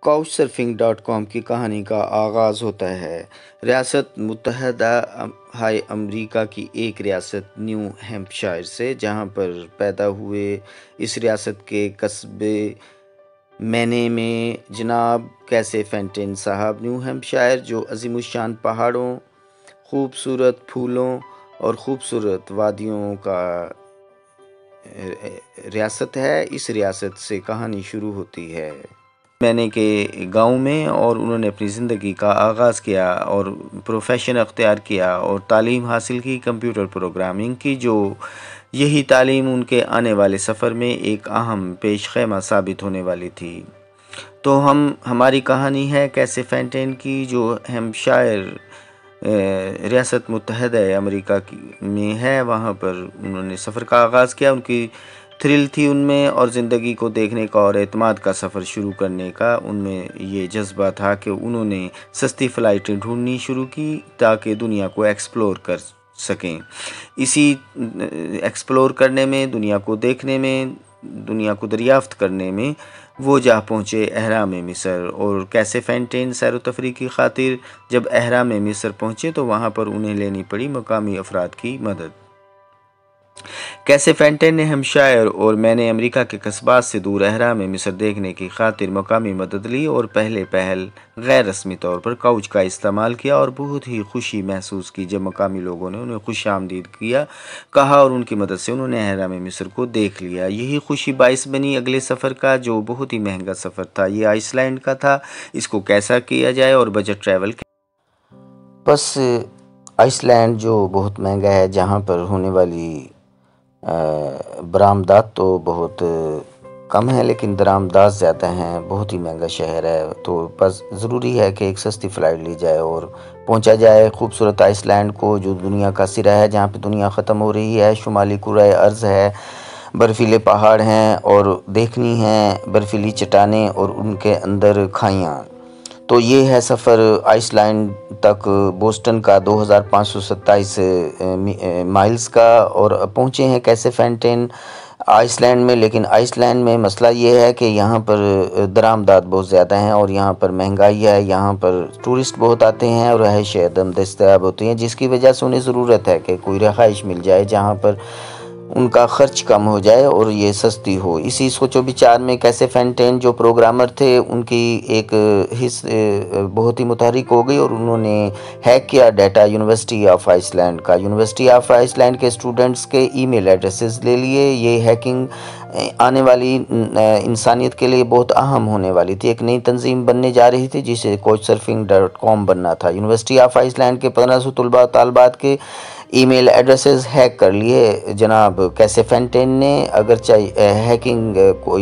couchsurfing.com کی کہانی کا آغاز ہوتا ہے ریاست متحدہ ہائے امریکہ کی ایک ریاست نیو ہیمپشائر سے، جہاں پر پیدا ہوئے۔ اس ریاست کے قصبے مینے میں جناب کیسے فینٹن صاحب نیو ہیمپشائر، جو عظیم الشان پہاڑوں، خوبصورت پھولوں اور خوبصورت وادیوں کا ریاست ہے، اس ریاست سے کہانی شروع ہوتی ہے مینے کے گاؤں میں، اور انہوں نے اپنی زندگی کا آغاز کیا اور پروفیشن اختیار کیا اور تعلیم حاصل کی کمپیوٹر پروگرامنگ کی، جو یہی تعلیم ان کے آنے والے سفر میں ایک اہم پیش خیمہ ثابت ہونے والی تھی۔ تو ہماری کہانی ہے کیسے فینٹن کی، جو ہیمپشائر ریاست متحدہ امریکہ میں ہے۔ وہاں پر انہوں نے سفر کا آغاز کیا، ان کی تھرل تھی ان میں، اور زندگی کو دیکھنے کا اور اعتماد کا سفر شروع کرنے کا ان میں یہ جذبہ تھا کہ انہوں نے سستی فلائٹیں ڈھونڈنی شروع کی تاکہ دنیا کو ایکسپلور کر سکیں۔ اسی ایکسپلور کرنے میں، دنیا کو دیکھنے میں، دنیا کو دریافت کرنے میں وہ جا پہنچے اہرام مصر، اور کیسے فینٹن سیر و تفریح کی خاطر جب اہرام مصر پہنچے تو وہاں پر انہیں لینی پڑی مقامی افراد کی مدد۔ کیسے فینٹن نے ہیمپشائر اور مینے امریکہ کے قصبات سے دور اہرام مصر دیکھنے کی خاطر مقامی مدد لی، اور پہل غیر رسمی طور پر کاؤچ کا استعمال کیا، اور بہت ہی خوشی محسوس کی جب مقامی لوگوں نے انہیں خوش آمدید کہا اور ان کی مدد سے انہوں نے اہرام مصر کو دیکھ لیا۔ یہی خوشی باعث بنی اگلے سفر کا، جو بہت ہی مہنگا سفر تھا۔ یہ آئس لینڈ کا تھا، اس کو کیسا کیا جائے اور بجٹ ٹریول بس آئس لینڈ جو بہت مہنگا ہے، جہاں پر ہونے والی برآمدات تو بہت کم ہے لیکن درآمدات زیادہ ہیں، بہت ہی مہنگا شہر ہے، تو بس ضروری ہے کہ ایک سستی فلائٹ لی جائے اور پہنچا جائے خوبصورت آئس لینڈ کو، جو دنیا کا سرا ہے، جہاں پہ دنیا ختم ہو رہی ہے۔ شمالی کرۂ ارض ہے، برفیلے پہاڑ ہیں اور دیکھنی ہیں برفیلی چٹانیں اور ان کے اندر کھائیاں۔ تو یہ ہے سفر آئس لینڈ تک بوسٹن کا 2527 مائلز کا، اور پہنچے ہیں کیسے فینٹن آئس لینڈ میں۔ لیکن آئس لینڈ میں مسئلہ یہ ہے کہ یہاں پر درآمدات بہت زیادہ ہیں اور یہاں پر مہنگائی ہے، یہاں پر ٹورسٹ بہت آتے ہیں اور رہائشیں عدم دستیاب ہوتی ہیں، جس کی وجہ سے انہیں ضرورت ہے کہ کوئی رہائش مل جائے جہاں پر ان کا خرچ کم ہو جائے اور یہ سستی ہو۔ اسی سوچ و بچار میں کیسے فینٹن جو پروگرامر تھے، ان کی ایک حص بہت ہی متحرک ہو گئی اور انہوں نے ہیک کیا data university of Iceland کا۔ یونیورسٹی آف آئس لینڈ کے اسٹوڈنٹس کے ای میل ایڈریسز لے لیے۔ یہ ہیکنگ آنے والی انسانیت کے لیے بہت اہم ہونے والی تھی، ایک نئی تنظیم بننے جا رہی تھی جسے couchsurfing.com بننا تھا۔ یونیورسٹی آف آئس لینڈ کے 1500 طلباء طالبات کے ای میل ایڈریسز ہیک کر لیے جناب کیسے فینٹن نے۔ اگرچہ ہیکنگ کوئی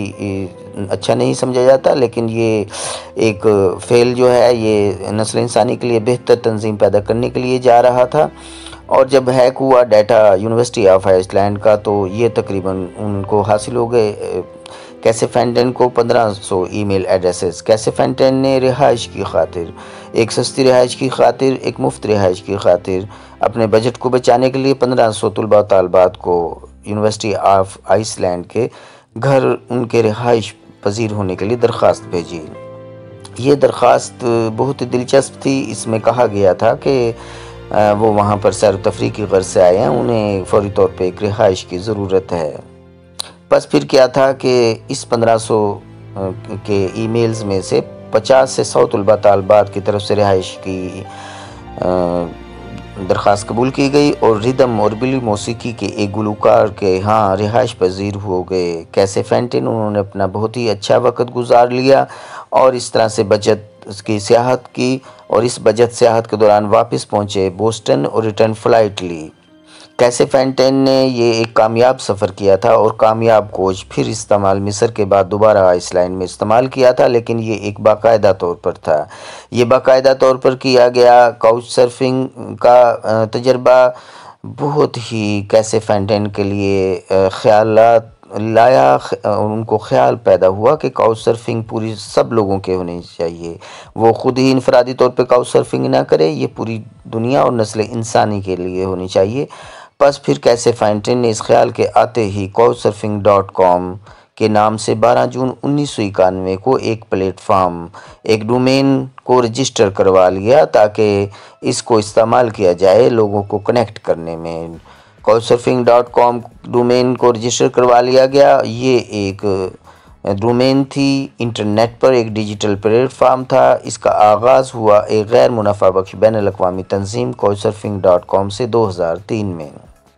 اچھا نہیں سمجھا جاتا، لیکن یہ ایک فعل جو ہے یہ نسل انسانی کے لیے بہتر تنظیم پیدا کرنے کے لیے جا رہا تھا، اور جب ہیک ہوا data university of Iceland کا تو یہ تقریباً ان کو حاصل ہو گئے کیسے فینٹن کو 1500 ای میل ایڈریسز۔ کیسے فینٹن نے رہائش کی خاطر، ایک سستی رہائش کی خاطر، ایک مفت رہائش کی خاطر، اپنے بجٹ کو بچانے کے لیے 1500 طلباء طالبات کو یونیورسٹی آف آئس لینڈ کے گھر ان کے رہائش پذیر ہونے کے لیے درخواست بھیجی۔ یہ درخواست بہت دلچسپ تھی، اس میں کہا گیا تھا کہ وہ وہاں پر سیر و تفریح کی غرض سے آئے ہیں، انہیں فوری طور پہ ایک رہائش کی ضرورت ہے۔ بس پھر کیا تھا کہ اس 1500 کے ای میلز میں سے 50 سے 100 طلباء طالبات کی طرف سے رہائش کی درخواست قبول کی گئی، اور ردم اور بلی موسیقی کے ایک گلوکار کے ہاں رہائش پذیر ہو گئے کیسے فینٹن۔ انہوں نے اپنا بہت ہی اچھا وقت گزار لیا اور اس طرح سے بجٹ کی سیاحت کی، اور اس بجٹ سیاحت کے دوران واپس پہنچے بوسٹن اور ریٹرن فلائٹ لی۔ کیسے فینٹن نے یہ ایک کامیاب سفر کیا تھا اور کامیاب کوچ پھر استعمال مصر کے بعد دوبارہ آئس لینڈ میں استعمال کیا تھا، لیکن یہ ایک باقاعدہ طور پر تھا۔ یہ باقاعدہ طور پر کیا گیا couch surfing کا تجربہ بہت ہی کیسے فینٹن کے لیے خیالات لایا، ان کو خیال پیدا ہوا کہ couch surfing پوری سب لوگوں کے ہونی چاہیے، وہ خود ہی انفرادی طور پہ couch surfing نہ کرے، یہ پوری دنیا اور نسل انسانی کے لیے ہونی چاہیے۔ بس پھر کیسے فینٹن نے اس خیال کے آتے ہی couchsurfing.com کے نام سے 12 جون 1991 کو ایک پلیٹ فارم، ایک ڈومین کو رجسٹر کروا لیا تاکہ اس کو استعمال کیا جائے لوگوں کو کنیکٹ کرنے میں۔ couchsurfing.com ڈومین کو رجسٹر کروا لیا گیا۔ یہ ایک ڈومین تھی، انٹرنیٹ پر ایک ڈیجیٹل پلیٹ فارم تھا۔ اس کا آغاز ہوا ایک غیر منافع بخش بین الاقوامی تنظیم couchsurfing.com سے 2003 میں۔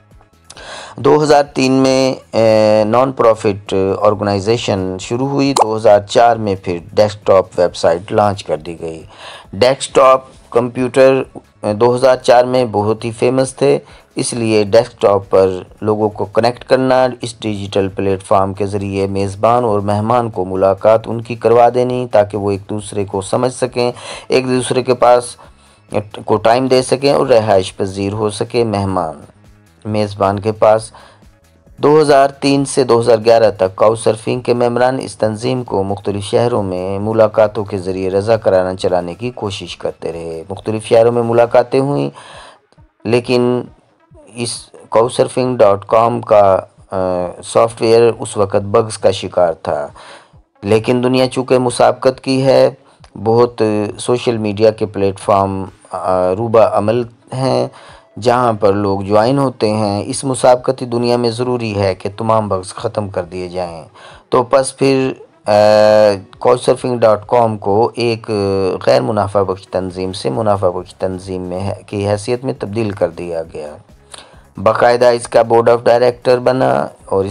2003 میں نان پروفٹ آرگنائزیشن شروع ہوئی۔ 2004 میں پھر desktop website launch کر دی گئی۔ ڈیسک ٹاپ کمپیوٹر 2004 میں بہت ہی فیمس تھے، اس لیے ڈیسک ٹاپ پر لوگوں کو کنیکٹ کرنا، اس ڈیجیٹل پلیٹ فارم کے ذریعے میزبان اور مہمان کو ملاقات ان کی کروا دینی تاکہ وہ ایک دوسرے کو سمجھ سکیں، ایک دوسرے کے پاس کو ٹائم دے سکیں اور رہائش پذیر ہو سکے مہمان میزبان کے پاس۔ 2003 سے 2011 تک کاؤچ سرفنگ کے ممبران اس تنظیم کو مختلف شہروں میں ملاقاتوں کے ذریعے رضاکارانہ چلانے کی کوشش کرتے رہے۔ مختلف شہروں میں ملاقاتیں ہوئیں، لیکن اس couchsurfing.com کا سافٹ ویئر اس وقت بگز کا شکار تھا۔ لیکن دنیا چونکہ مسابقت کی ہے، بہت سوشل میڈیا کے پلیٹ فارم روبہ عمل ہیں جہاں پر لوگ جوائن ہوتے ہیں۔ اس مسابقتی دنیا میں ضروری ہے کہ تمام بگز ختم کر دیے جائیں، تو پس پھر couchsurfing.com کو ایک غیر منافع بخش تنظیم سے منافع بخش تنظیم میں کی حیثیت میں تبدیل کر دیا گیا۔ باقاعدہ اس کا بورڈ آف ڈائریکٹر بنا اور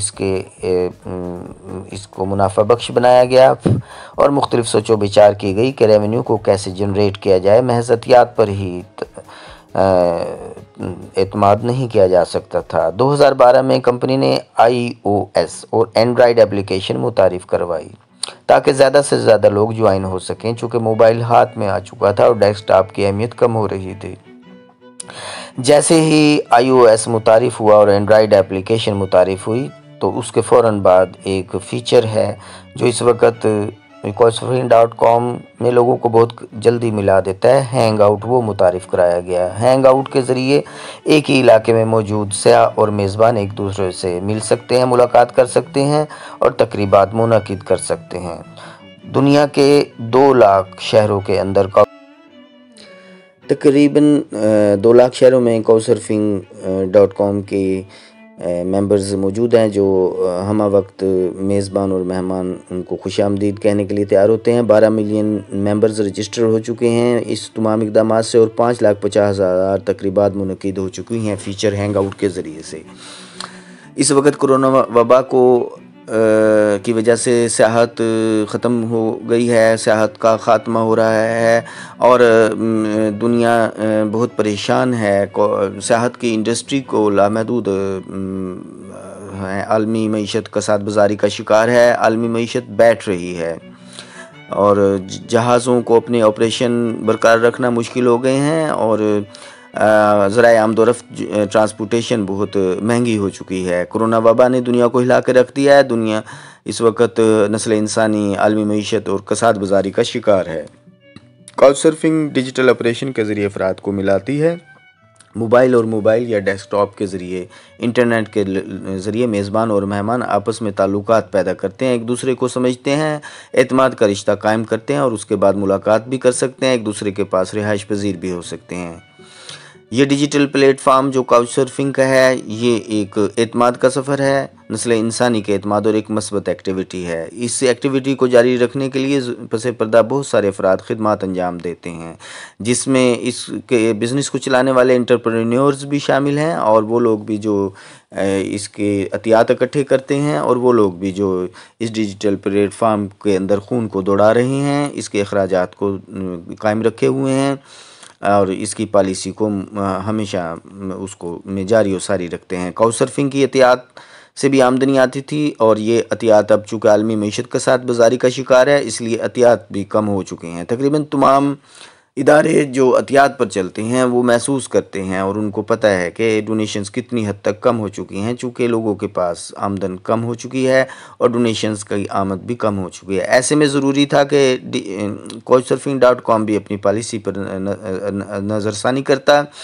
اس کو منافع بخش بنایا گیا اور مختلف سوچ و بچار کی گئی کہ ریونیو کو کیسے جنریٹ کیا جائے۔ محض عطیات پر ہی اعتماد نہیں کیا جا سکتا تھا۔ 2012 میں کمپنی نے iOS اور اینڈرائیڈ اپلیکیشن متعارف کروائی تاکہ زیادہ سے زیادہ لوگ جوائن ہو سکیں، چونکہ موبائل ہاتھ میں آ چکا تھا اور ڈیسک ٹاپ کی اہمیت کم ہو رہی تھی۔ جیسے ہی iOS متعارف ہوا اور اینڈرائیڈ اپلیکیشن متعارف ہوئی تو اس کے فوراً بعد ایک فیچر ہے جو اس وقت couchsurfing.com میں لوگوں کو بہت جلدی ملا دیتا ہے، ہینگ آؤٹ، وہ متعارف کرایا گیا۔ ہینگ آؤٹ کے ذریعے ایک ہی علاقے میں موجود سیاح اور میزبان ایک دوسرے سے مل سکتے ہیں، ملاقات کر سکتے ہیں اور تقریبات منعقد کر سکتے ہیں۔ دنیا کے 2 لاکھ شہروں کے اندر تقریباً 2 لاکھ شہروں میں couchsurfing.com کے ممبرز موجود ہیں جو ہمہ وقت میزبان اور مہمان ان کو خوش آمدید کہنے کے لیے تیار ہوتے ہیں۔ 12 ملین ممبرز رجسٹر ہو چکے ہیں اس تمام اقدامات سے اور 5,50,000 تقریبات منعقد ہو چکی ہیں فیچر ہینگ آؤٹ کے ذریعے سے۔ اس وقت کرونا وبا کی وجہ سے سیاحت ختم ہو گئی ہے، سیاحت کا خاتمہ ہو رہا ہے اور دنیا بہت پریشان ہے۔ سیاحت کی انڈسٹری کو لامحدود عالمی معیشت کساد بازاری کا شکار ہے، عالمی معیشت بیٹھ رہی ہے اور جہازوں کو اپنے آپریشن برقرار رکھنا مشکل ہو گئے ہیں اور ذرائع آمد و رفت ٹرانسپورٹیشن بہت مہنگی ہو چکی ہے۔ کرونا وبا نے دنیا کو ہلا کے رکھ دیا ہے۔ دنیا اس وقت نسل انسانی عالمی معیشت اور کساد بازاری کا شکار ہے۔ کاؤچ سرفنگ ڈیجیٹل آپریشن کے ذریعے افراد کو ملاتی ہے۔ موبائل یا ڈیسک ٹاپ کے ذریعے، انٹرنیٹ کے ذریعے میزبان اور مہمان آپس میں تعلقات پیدا کرتے ہیں، ایک دوسرے کو سمجھتے ہیں، اعتماد کا رشتہ قائم کرتے ہیں اور اس کے بعد ملاقات بھی کر سکتے ہیں، ایک دوسرے کے پاس رہائش پذیر بھی ہو سکتے ہیں۔ یہ ڈیجیٹل پلیٹ فارم جو کاؤچ سرفنگ کا ہے، یہ ایک اعتماد کا سفر ہے، نسل انسانی کے اعتماد اور ایک مثبت ایکٹیویٹی ہے۔ اس ایکٹیویٹی کو جاری رکھنے کے لیے پس پردہ بہت سارے افراد خدمات انجام دیتے ہیں، جس میں اس کے بزنس کو چلانے والے انٹرپرینیورز بھی شامل ہیں اور وہ لوگ بھی جو اس کے عطیات اکٹھے کرتے ہیں اور وہ لوگ بھی جو اس ڈیجیٹل پلیٹ فارم کے اندر خون کو دوڑا رہے ہیں، اس کے اخراجات کو قائم رکھے ہوئے ہیں اور اس کی پالیسی کو ہمیشہ اس کو میں جاری و ساری رکھتے ہیں۔ کاؤچ سرفنگ کی عطیات سے بھی آمدنی آتی تھی اور یہ عطیات اب چونکہ عالمی معیشت کے ساتھ بازاری کا شکار ہے، اس لیے عطیات بھی کم ہو چکے ہیں۔ تقریباً تمام ادارے جو عطیات پر چلتے ہیں وہ محسوس کرتے ہیں اور ان کو پتہ ہے کہ ڈونیشنز کتنی حد تک کم ہو چکی ہیں، چونکہ لوگوں کے پاس آمدن کم ہو چکی ہے اور ڈونیشنز کی آمد بھی کم ہو چکی ہے۔ ایسے میں ضروری تھا کہ couchsurfing.com بھی اپنی پالیسی پر نظر ثانی کرتا،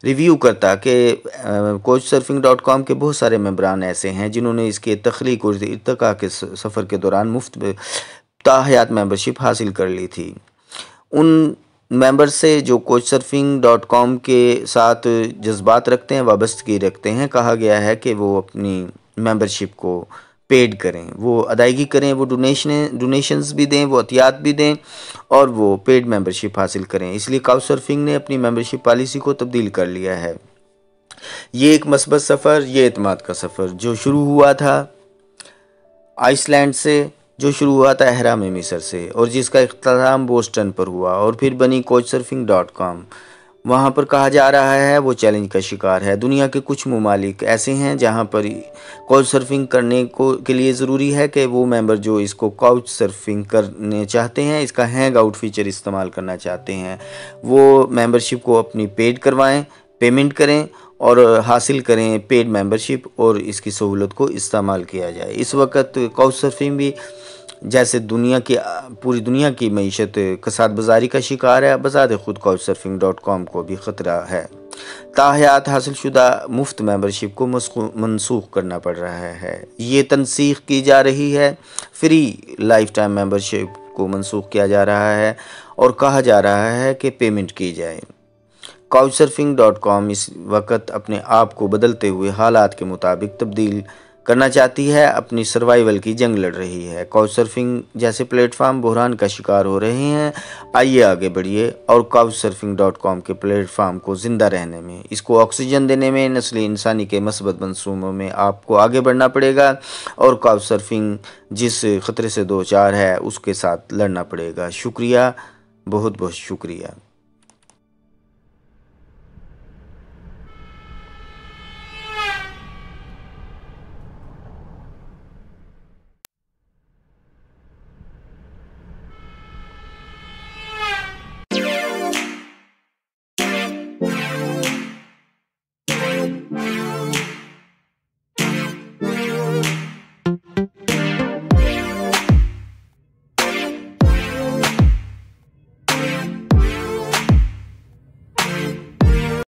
ریویو کرتا کہ couchsurfing.com کے بہت سارے ممبران ایسے ہیں جنہوں نے اس کے تخلیق اور ارتقاء کے سفر کے دوران مفت تاحیات ممبرشپ حاصل کر لی تھی۔ ان ممبر سے جو couchsurfing.com کے ساتھ جذبات رکھتے ہیں، وابستگی رکھتے ہیں، کہا گیا ہے کہ وہ اپنی ممبرشپ کو پیڈ کریں، وہ ادائیگی کریں، وہ ڈونیشنز بھی دیں، وہ عطیات بھی دیں اور وہ پیڈ ممبرشپ حاصل کریں۔ اس لیے کاؤچ سرفنگ نے اپنی ممبرشپ پالیسی کو تبدیل کر لیا ہے۔ یہ ایک مثبت سفر، یہ اعتماد کا سفر جو شروع ہوا تھا آئس لینڈ سے، جو شروع ہوا تھا اہرام مصر سے، اور جس کا اختتام بوسٹن پر ہوا اور پھر بنی couchsurfing.com، وہاں پر کہا جا رہا ہے وہ چیلنج کا شکار ہے۔ دنیا کے کچھ ممالک ایسے ہیں جہاں پر couch surfing کرنے کے لیے ضروری ہے کہ وہ ممبر جو اس کو couch surfing کرنے چاہتے ہیں، اس کا ہینگ آؤٹ فیچر استعمال کرنا چاہتے ہیں، وہ ممبرشپ کو اپنی پیڈ کروائیں، پیمنٹ کریں اور حاصل کریں پیڈ ممبرشپ، اور اس کی سہولت کو استعمال کیا جائے۔ اس وقت couch surfing بھی جیسے پوری دنیا کی معیشت کساد بازاری کا شکار ہے، بذات خود couchsurfing.com کو بھی خطرہ ہے۔ تاحیات حاصل شدہ مفت ممبرشپ کو منسوخ کرنا پڑ رہا ہے، یہ تنسیخ کی جا رہی ہے۔ فری لائف ٹائم ممبرشپ کو منسوخ کیا جا رہا ہے اور کہا جا رہا ہے کہ پیمنٹ کی جائے۔ couchsurfing.com اس وقت اپنے آپ کو بدلتے ہوئے حالات کے مطابق تبدیل کرنا چاہتی ہے، اپنی سروائیول کی جنگ لڑ رہی ہے۔ couchsurfing جیسے پلیٹ فارم بحران کا شکار ہو رہے ہیں۔ آئیے آگے بڑھیے اور couchsurfing.com کے پلیٹ فارم کو زندہ رہنے میں، اس کو آکسیجن دینے میں، نسل انسانی کے مثبت منصوبوں میں آپ کو آگے بڑھنا پڑے گا، اور couchsurfing جس خطرے سے دوچار ہے اس کے ساتھ لڑنا پڑے گا۔ شکریہ، بہت بہت شکریہ۔